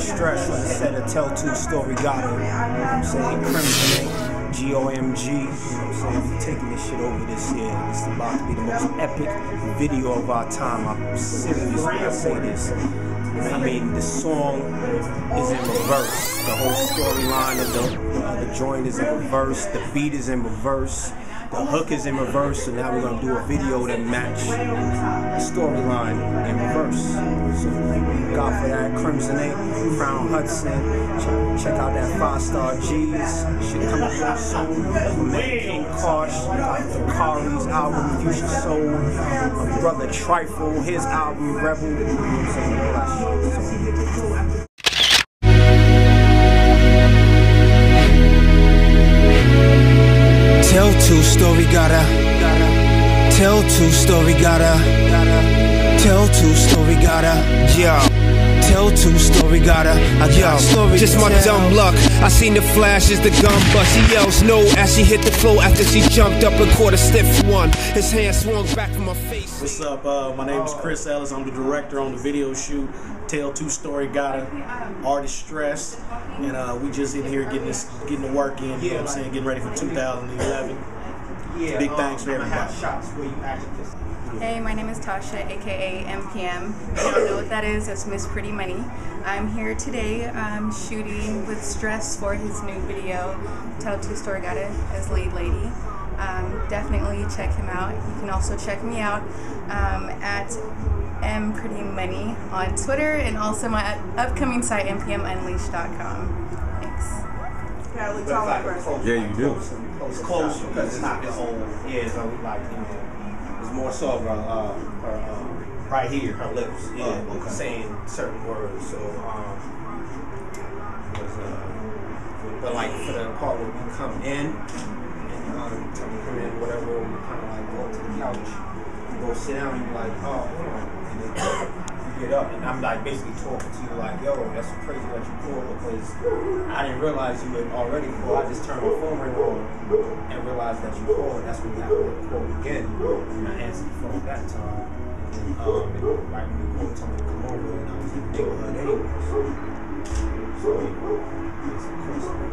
Stress on the set of Tell Two Story Gotta. You know what I'm saying? Crimson, GOMG. You know what I'm saying? We taking this shit over this year. It's about to be the most epic video of our time. I'm serious when I say this. I mean, the song is in reverse. The whole storyline of the joint is in reverse. The beat is in reverse. The hook is in reverse. So now we're gonna do a video that match the storyline in reverse. So look out for that. Crimson 8, Crown Hudson. Check out that 5-star G's. Shit coming out soon. My man King Kosh. The Kari's album, Future Soul. My brother Trifle, his album, Rebel. You know what I'm saying? All that shit. Tell Two Story Gotta. Tell Two Story Gotta. Tell Two Story Gotta. Yo. Tell Two Story Gotta. I got story. Just my dumb luck. I seen the flash as the gun bust. He yells no as she hit the floor after she jumped up and caught a stiff one. His hand swung back from my face. What's up? My name is Chris Ellis. I'm the director on the video shoot Tell Two Story Gotta, Artist Stress, and we just in here getting the work in. You know what I'm saying? Getting ready for 2011. Big thanks for everybody. Hey, my name is Tasha, aka MPM. If you don't know what that is, that's Miss Pretty Money. I'm here today shooting with Stress for his new video, Tell Two Story Gotta, as lead lady. Definitely check him out. You can also check me out at mprettymoney on Twitter and also my upcoming site, mpmunleashed.com. Thanks. Yeah, you do. It's close because it's not this old. Yeah, so like, you know, it's more so of her right here, her lips, yeah, saying certain words. So, but like for the part where we come in and come in, whatever, we kind of like go to the couch, go sit down, and you're like, oh, hold on, and then you get up, and I'm like basically talking to you like, yo, that's crazy that you called because I didn't realize you had already called. I just turned my phone ring on and realized that you called. That's when you have to call again, and I answered the phone that time. And right when you called, told me to come over, and I was in the neighborhood anyway. So it's crazy.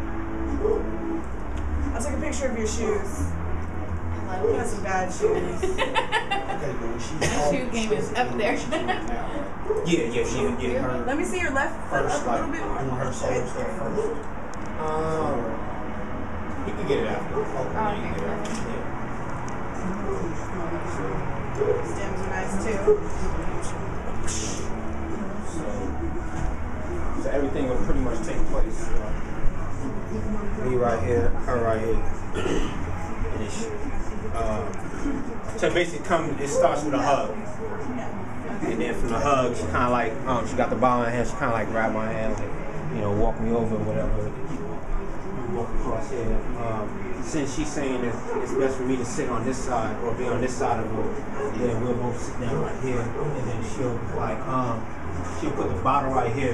I'll take a picture of your shoes. You got some bad shoes. Shoe game is up there. Yeah. Let me see your left foot First, up a little bit. Her solo stuff first. You can get it after. Stems are nice too. So everything will pretty much take place. Me right here, her right here. And it's, so basically it starts with a hug. And then from the hug, she kind of like, she got the ball in her hand, she kind of like grabbed my hand, like, you know, walk me over or whatever. Walk across here. Since she's saying that it's best for me to sit on this side or be on this side of her, then we'll both sit down right here. And then she'll like, she'll put the bottle right here.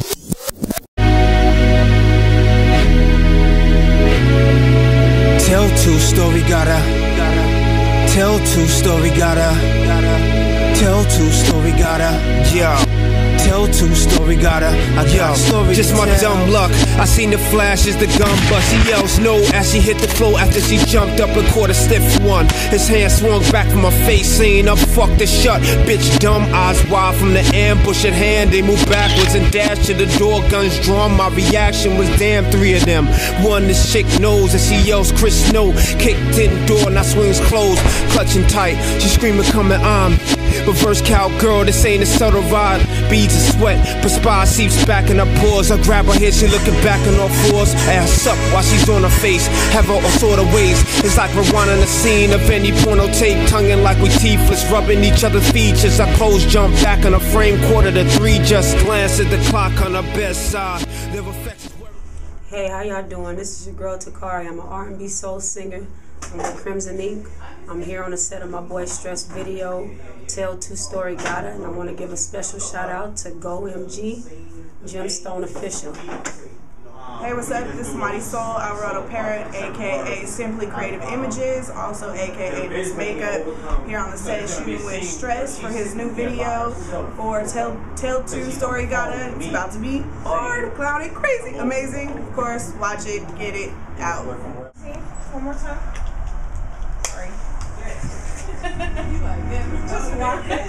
Tell Two Story Gotta. Tell Two Story Gotta. Tell Two Story Gotta. Yeah. Tell Two Story Gotta. I got story. Just my dumb luck. I seen the flash as the gun bust. He yells no as she hit the floor after she jumped up and caught a stiff one. His hand swung back from my face, saying up, fuck the shut. Bitch dumb, eyes wide from the ambush at hand. They moved backwards and dashed to the door, guns drawn. My reaction was damn, 3 of them. One this chick knows as she yells Chris no. Kicked in door, now swings closed, clutching tight. She screaming coming on. Reverse cowgirl, this ain't a subtle ride. Beads of sweat, perspire seeps back in her pores. I grab her head, she looking back on all fours. Ass up while she's on her face, have her all sort of ways. It's like rewinding the scene of any porno tape, tonguing like we teethless, rubbing each other's features. Our clothes jump back on a frame, 2:45. Just glance at the clock on her bedside. Hey, how y'all doing? This is your girl Takari. I'm an R&B soul singer. I'm with Crimson Ink. I'm here on the set of my boy Stress video, Tell Two Story Gotta, and I want to give a special shout out to GOMG, Gemstone Official. Hey, what's up? This is Mighty Soul, Alvarado Parrot, aka Simply Creative Images, also aka Miss Makeup, here on the set shooting with Stress for his new video for Tell 2 Story Gotta. It's about to be hard, cloudy, crazy, amazing. Of course, watch it, get it out. See, one more time. Sorry. You like that? Just walk it.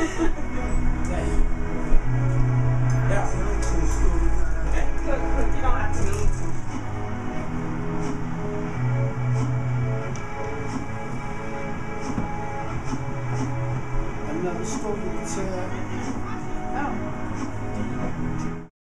Yeah. Look, you don't have to leave. Another story to tell.